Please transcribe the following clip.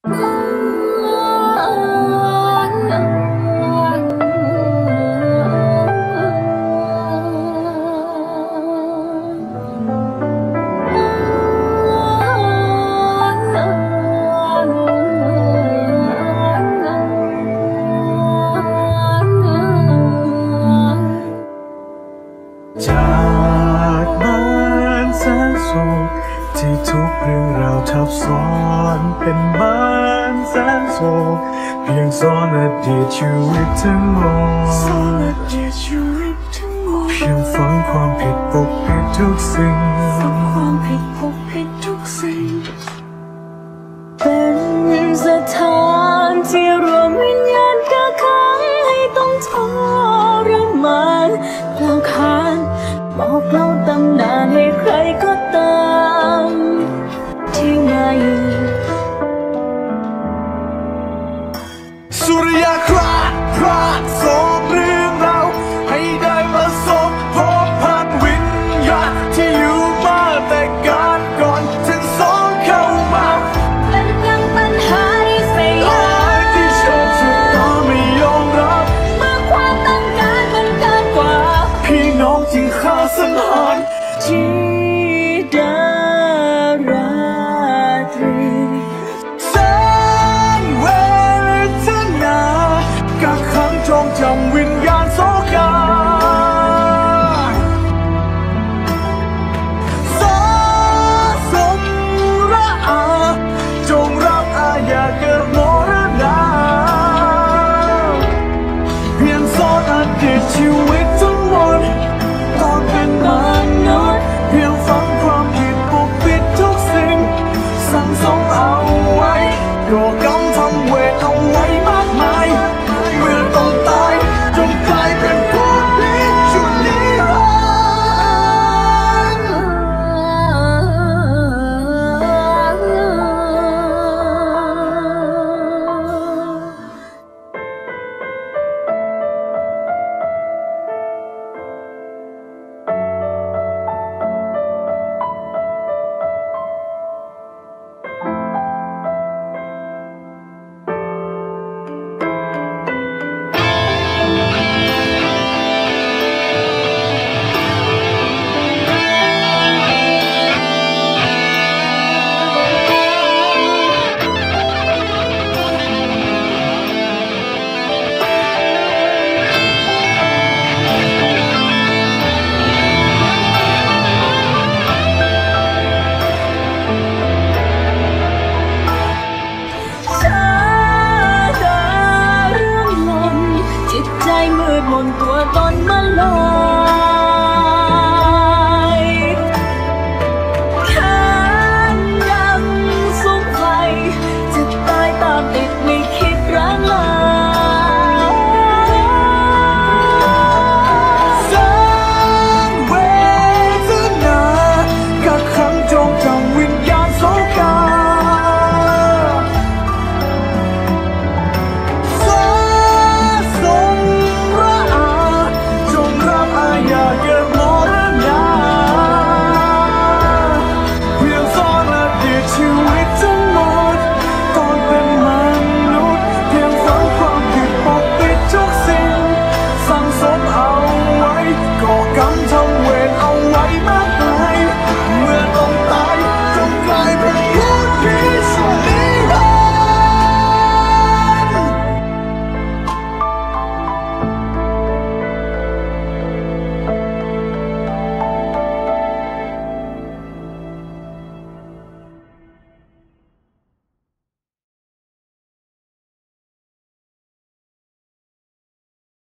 จากบ้านแสนโศกที่ทุกเรื่องราวทับซ้อนเป็นบ้านแสนโศกเพียงซ่อนอดีตชีวิตทั้งหมดเพียงฝังความผิดปกปิดทุกสิ่งเป็นสถานที่รวมวิญญาณกักขังให้ต้องทรมานกล่าวขานบอกเล่าตำนานให้ใครก็ตามที่มาอยู่สุริยคราพระสองเรื่องเราให้ได้มาสบพบผ่านวิญญาณที่อยู่มาแต่การก่อนทั้งสองเข้ามาเป็นยังปัญหาที่เสียที่โชคชะตาไม่ยอมรับเมื่อความต้องการมันเกินกว่าพี่น้องจึงฆ่าสังหารธิดาราตรีแสนเวทนากักขังจองจำวิญญาณโศกาสะสมระอาจงรับอาญาเกิดมรณะเพียงซ่อนอดีตชีวิตทั้งหมดตอนเป็นมนุษย์เพียงฝังความผิดปกปิดทุกสิ่งสั่งสมเอาไว้ก่อกรรมทำเวรเอาไว้